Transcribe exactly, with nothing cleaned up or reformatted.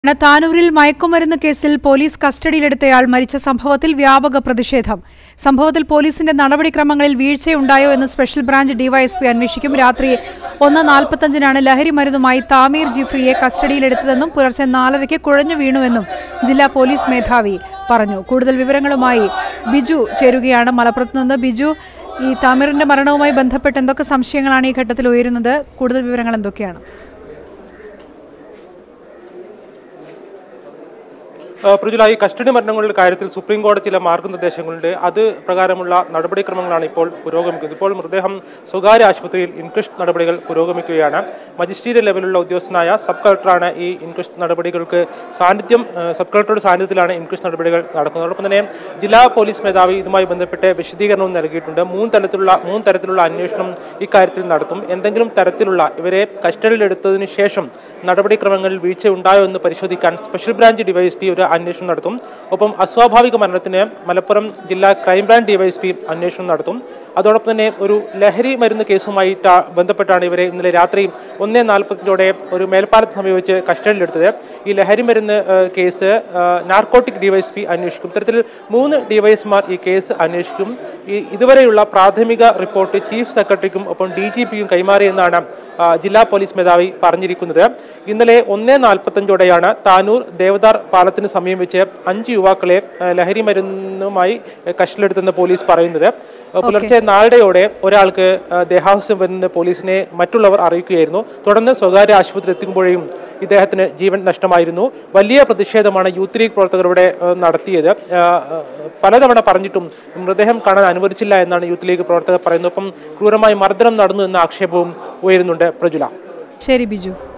താനൂരിൽ മയക്കുമരുന്ന് കേസിൽ പോലീസ് കസ്റ്റഡിയിലെടുത്തയാൾ മരിച്ച സംഭവത്തിൽ വ്യാപക പ്രതിഷേധം. സംഭവത്തിൽ പോലീസിന്റെ നടപടിക്രമങ്ങളിൽ വീഴ്ചയുണ്ടായോ എന്ന് സ്പെഷ്യൽ ബ്രാഞ്ച് ഡിവൈഎസ്പി അന്വേഷിക്കും. രാത്രി ഒന്ന് നാൽപ്പത്തഞ്ചിനാണ് ലഹരി മരുന്നുമായി താമീർ ജിഫ്രിയെ കസ്റ്റഡിയിലെടുത്തതെന്നും പുലർച്ചെ നാലരയ്ക്ക് കുഴഞ്ഞു വീണുവെന്നും ജില്ലാ പോലീസ് മേധാവി പറഞ്ഞു. കൂടുതൽ വിവരങ്ങളുമായി ബിജു ചേരുകയാണ് മലപ്പുറത്ത് നിന്ന്. ബിജു, ഈ താമീറിന്റെ മരണവുമായി ബന്ധപ്പെട്ട് എന്തൊക്കെ സംശയങ്ങളാണ് ഈ ഘട്ടത്തിൽ ഉയരുന്നത്? കൂടുതൽ വിവരങ്ങൾ എന്തൊക്കെയാണ്? പ്രജുലായി കസ്റ്റഡി മരണങ്ങളുടെ കാര്യത്തിൽ സുപ്രീം കോടതി ചില മാർഗനിർദ്ദേശങ്ങളുണ്ട്. അത് പ്രകാരമുള്ള നടപടിക്രമങ്ങളാണ് ഇപ്പോൾ പുരോഗമിക്കുന്നത്. ഇപ്പോൾ മൃതദേഹം സ്വകാര്യ ആശുപത്രിയിൽ ഇൻക്വസ്റ്റ് നടപടികൾ പുരോഗമിക്കുകയാണ്. മജിസ്ട്രേറ്റ് ലെവലിലുള്ള ഉദ്യോഗസ്ഥനായ സബ് കളക്ടറാണ് ഈ ഇൻക്വസ്റ്റ് നടപടികൾക്ക് സാന്നിധ്യം സബ് കളക്ടറുടെ സാന്നിധ്യത്തിലാണ് ഇൻക്വസ്റ്റ് നടപടികൾ നടക്കുന്നത്. അതോടൊപ്പം തന്നെ ജില്ലാ പോലീസ് മേധാവി ഇതുമായി ബന്ധപ്പെട്ട് വിശദീകരണവും നൽകിയിട്ടുണ്ട്. മൂന്ന് തരത്തിലുള്ള മൂന്ന് തരത്തിലുള്ള അന്വേഷണം ഇക്കാര്യത്തിൽ നടത്തും. എന്തെങ്കിലും തരത്തിലുള്ള ഇവരെ കസ്റ്റഡിയിലെടുത്തതിന് ശേഷം നടപടിക്രമങ്ങളിൽ വീഴ്ച ഉണ്ടായോ എന്ന് പരിശോധിക്കാൻ സ്പെഷ്യൽ ബ്രാഞ്ച് ഡിവൈഎസ്പി ഒരു അന്വേഷണം നടത്തും. ഒപ്പം അസ്വാഭാവിക മരണത്തിന് മലപ്പുറം ജില്ലാ ക്രൈംബ്രാഞ്ച് ഡിവൈഎസ്പി അന്വേഷണം നടത്തും. അതോടൊപ്പം തന്നെ ഒരു ലഹരി മരുന്ന് കേസുമായി ബന്ധപ്പെട്ടാണ് ഇവരെ ഇന്നലെ രാത്രി ഒന്നേ നാൽപ്പത്തിനോടെ ഒരു മേൽപ്പാലത്ത് സമീപിച്ച് കസ്റ്റഡിയിലെടുത്തത്. ഈ ലഹരി മരുന്ന് കേസ് നാർക്കോട്ടിക് ഡിവൈഎസ്പി അന്വേഷിക്കും. ഇത്തരത്തിൽ മൂന്ന് ഡിവൈഎസ്മാർ ഈ കേസ് അന്വേഷിക്കും. ഈ ഇതുവരെയുള്ള പ്രാഥമിക റിപ്പോർട്ട് ചീഫ് സെക്രട്ടറിക്കും ഒപ്പം ഡി ജി പിയും കൈമാറിയെന്നാണ് ജില്ലാ പോലീസ് മേധാവി പറഞ്ഞിരിക്കുന്നത്. ഇന്നലെ ഒന്നേ നാൽപ്പത്തഞ്ചോടെയാണ് താനൂർ ദേവദാർ പാലത്തിന് സമീപം വെച്ച് അഞ്ച് യുവാക്കളെ ലഹരി മരുന്നുമായി കസ്റ്റഡിയിലെടുത്തെന്ന് പോലീസ് പറയുന്നത്. പുലർച്ചെ നാലരയോടെ ഒരാൾക്ക് ദേഹാസ്യം വരുന്ന പോലീസിനെ മറ്റുള്ളവർ അറിയിക്കുകയായിരുന്നു. തുടർന്ന് സ്വകാര്യ ആശുപത്രി എത്തിക്കുമ്പോഴേയും ഇദ്ദേഹത്തിന് ജീവൻ നഷ്ടമായിരുന്നു. വലിയ പ്രതിഷേധമാണ് യൂത്ത് ലീഗ് പ്രവർത്തകരുടെ നടത്തിയത്. പലതവണ പറഞ്ഞിട്ടും മൃതദേഹം കാണാൻ അനുവദിച്ചില്ല എന്നാണ് യൂത്ത് ലീഗ് പ്രവർത്തകർ പറയുന്നത്. ഒപ്പം ക്രൂരമായി മർദ്ദനം നടന്നു എന്ന ആക്ഷേപവും ഉയരുന്നുണ്ട്. പ്രജുല. ശരി ബിജു.